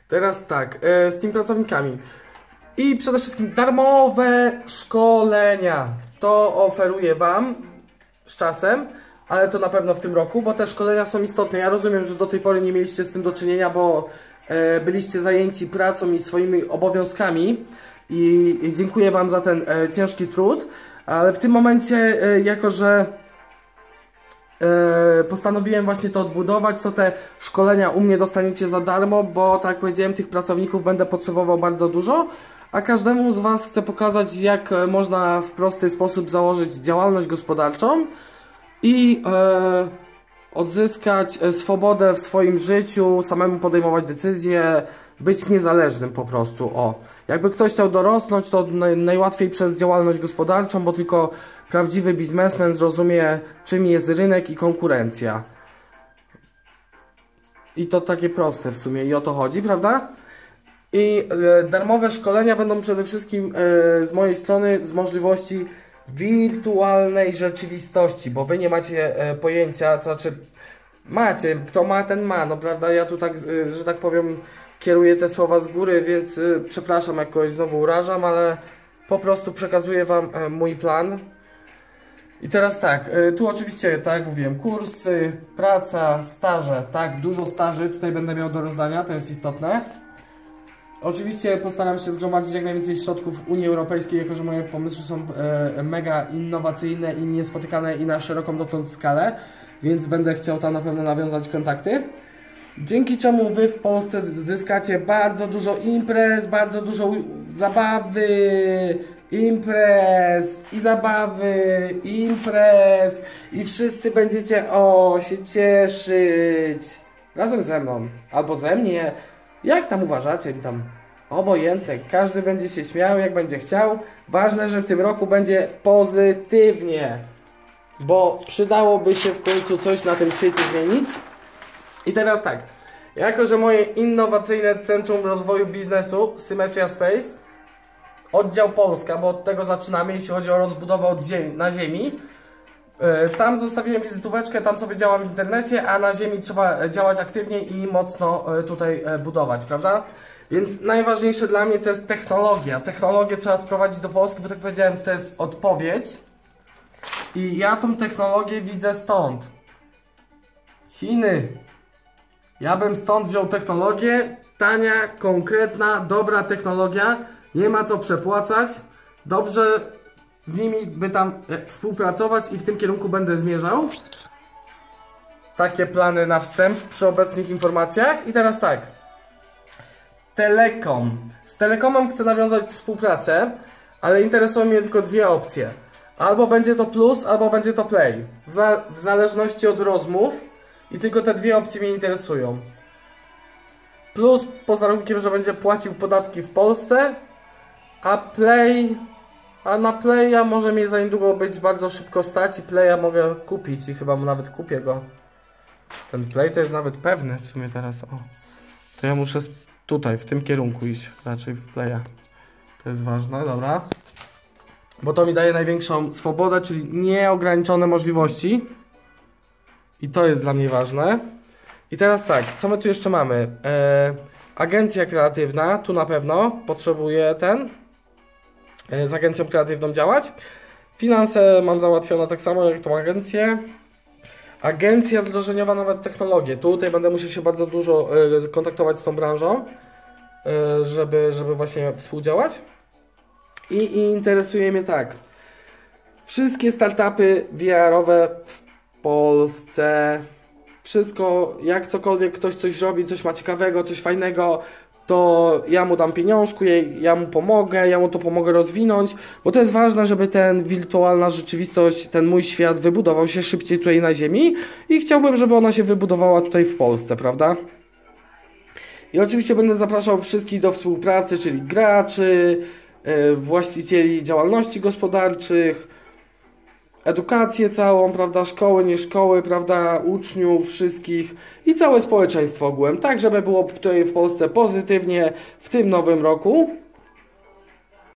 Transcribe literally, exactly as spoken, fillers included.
Teraz tak, e, z tymi pracownikami. I przede wszystkim darmowe szkolenia. To oferuję Wam z czasem, ale to na pewno w tym roku, bo te szkolenia są istotne. Ja rozumiem, że do tej pory nie mieliście z tym do czynienia, bo e, byliście zajęci pracą i swoimi obowiązkami i, i dziękuję Wam za ten e, ciężki trud, ale w tym momencie, e, jako że e, postanowiłem właśnie to odbudować, to te szkolenia u mnie dostaniecie za darmo, bo tak jak powiedziałem, tych pracowników będę potrzebował bardzo dużo. A każdemu z Was chcę pokazać, jak można w prosty sposób założyć działalność gospodarczą i e, odzyskać swobodę w swoim życiu, samemu podejmować decyzje, być niezależnym po prostu. O, jakby ktoś chciał dorosnąć, to naj, najłatwiej przez działalność gospodarczą, bo tylko prawdziwy biznesmen zrozumie, czym jest rynek i konkurencja. I to takie proste w sumie i o to chodzi, prawda? I e, darmowe szkolenia będą przede wszystkim e, z mojej strony z możliwości wirtualnej rzeczywistości, bo Wy nie macie e, pojęcia, to znaczy macie, kto ma, ten ma, no prawda, ja tu tak, e, że tak powiem, kieruję te słowa z góry, więc e, przepraszam, jak kogoś znowu urażam, ale po prostu przekazuję Wam e, mój plan. I teraz tak, e, tu oczywiście, tak jak mówiłem, kursy, praca, staże, tak, dużo staży tutaj będę miał do rozdania, to jest istotne. Oczywiście postaram się zgromadzić jak najwięcej środków Unii Europejskiej, jako że moje pomysły są e, mega innowacyjne i niespotykane i na szeroką dotąd skalę, więc będę chciał tam na pewno nawiązać kontakty. Dzięki czemu Wy w Polsce zyskacie bardzo dużo imprez, bardzo dużo zabawy, imprez i zabawy, imprez i wszyscy będziecie o się cieszyć razem ze mną albo ze mnie. Jak tam uważacie? Tam obojętne, każdy będzie się śmiał jak będzie chciał. Ważne, że w tym roku będzie pozytywnie, bo przydałoby się w końcu coś na tym świecie zmienić. I teraz tak, jako że moje innowacyjne Centrum Rozwoju Biznesu Symmetria Space, oddział Polska, bo od tego zaczynamy, jeśli chodzi o rozbudowę od ziemi, na ziemi. Tam zostawiłem wizytóweczkę, tam sobie działam w internecie, a na ziemi trzeba działać aktywnie i mocno tutaj budować, prawda? Więc najważniejsze dla mnie to jest technologia. Technologię trzeba sprowadzić do Polski, bo tak powiedziałem, to jest odpowiedź. I ja tą technologię widzę stąd. Chiny. Ja bym stąd wziął technologię, tania, konkretna, dobra technologia, nie ma co przepłacać, dobrze z nimi by tam współpracować i w tym kierunku będę zmierzał. Takie plany na wstęp przy obecnych informacjach. I teraz tak. Telekom. Z Telekomem chcę nawiązać współpracę, ale interesują mnie tylko dwie opcje. Albo będzie to plus, albo będzie to play. W, za w zależności od rozmów. I tylko te dwie opcje mnie interesują. Plus pod warunkiem, że będzie płacił podatki w Polsce, a play... A na Playa może mnie za niedługo być bardzo szybko stać i Playa mogę kupić i chyba nawet kupię go. Ten Play to jest nawet pewny w sumie teraz. O. To ja muszę tutaj, w tym kierunku iść, raczej w Playa. To jest ważne, dobra. Bo to mi daje największą swobodę, czyli nieograniczone możliwości. I to jest dla mnie ważne. I teraz tak, co my tu jeszcze mamy? E, agencja kreatywna, tu na pewno potrzebuję ten... z agencją kreatywną działać. Finanse mam załatwione tak samo jak tą agencję. Agencja wdrożeniowa, nowe technologie. Tutaj będę musiał się bardzo dużo y, kontaktować z tą branżą, y, żeby, żeby właśnie współdziałać. I, I interesuje mnie tak. Wszystkie startupy V R-owe w Polsce. Wszystko, jak cokolwiek ktoś coś robi, coś ma ciekawego, coś fajnego, to ja mu dam pieniążku, ja mu pomogę, ja mu to pomogę rozwinąć, bo to jest ważne, żeby ten wirtualna rzeczywistość, ten mój świat wybudował się szybciej tutaj na ziemi i chciałbym, żeby ona się wybudowała tutaj w Polsce, prawda? I oczywiście będę zapraszał wszystkich do współpracy, czyli graczy, yy, właścicieli działalności gospodarczych, edukację całą, prawda, szkoły, nie szkoły, prawda, uczniów, wszystkich i całe społeczeństwo ogółem, tak żeby było tutaj w Polsce pozytywnie w tym nowym roku.